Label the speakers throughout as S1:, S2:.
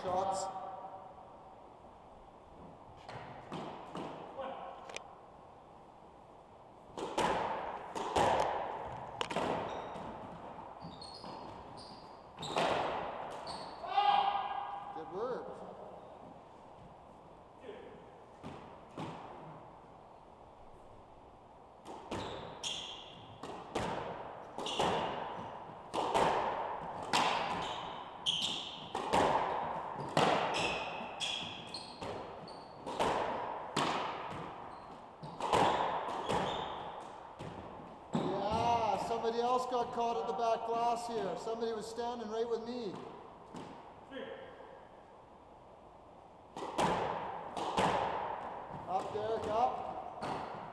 S1: Shots. Good work. Somebody else got caught at the back glass here. Somebody was standing right with me. Up, Derek, up.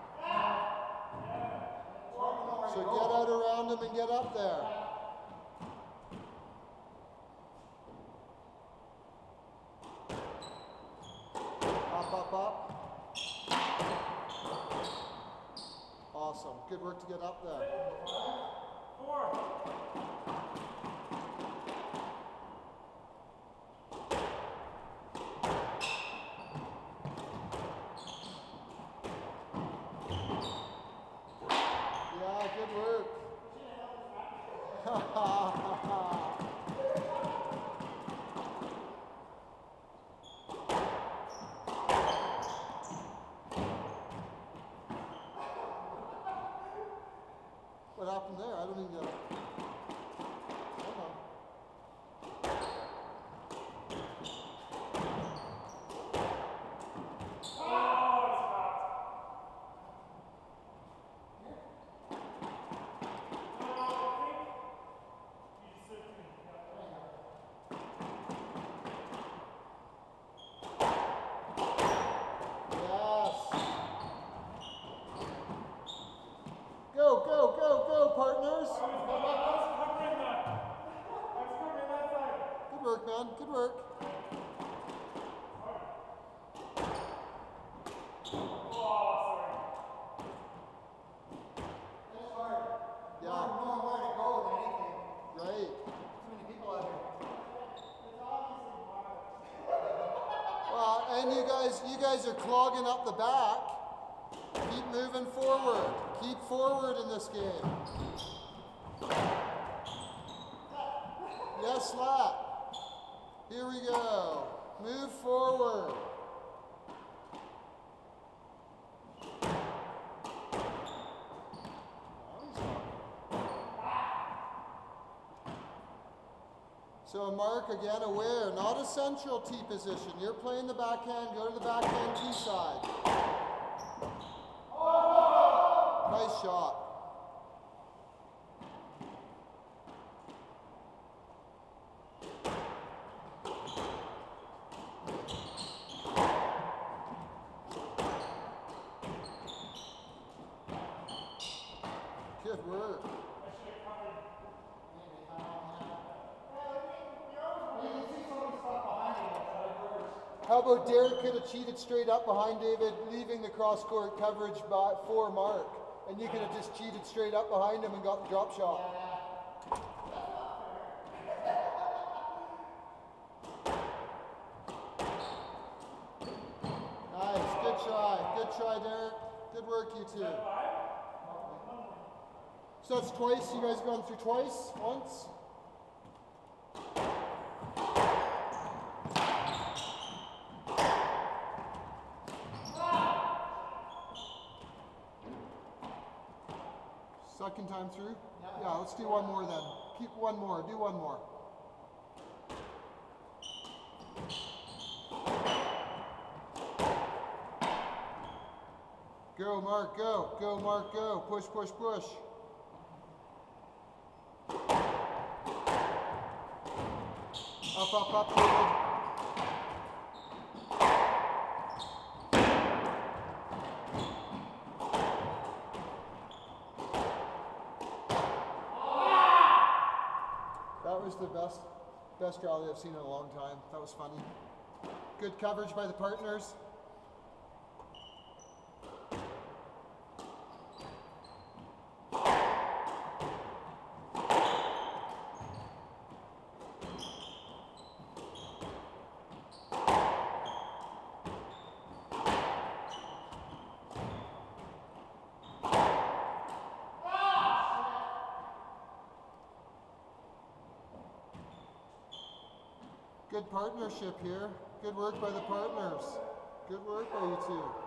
S1: So get out around him and get up there. Up, up, up. Awesome. Good work to get up there. 4. Yeah, good work. What happened there? I don't even get it. Hold on. Go, go, go, go, partners. Good work, man. Good work. Yeah. Nowhere to go with anything. Right. Too many people out here. Well, and you guys are clogging up the back. Keep moving forward. Keep forward in this game. Yes, lap. Here we go. Move forward. So Mark, again, aware, not a central T position. You're playing the backhand, go to the backhand T side. Nice shot. Good work. How about Derek could have cheated straight up behind David, leaving the cross-court coverage for Mark, and you could have just cheated straight up behind him and got the drop shot. Nice, good try, Derek. Good work, you two. So it's twice. You guys gone through twice? Once? Second time through? Yeah, let's do one more then. Keep one more. Do one more. Go, Mark, go. Go, Mark, go. Push, push, push. Up, up, up, David. That was the best rally I've seen in a long time. That was funny. Good coverage by the partners. Good partnership here. Good work by the partners. Good work by you two.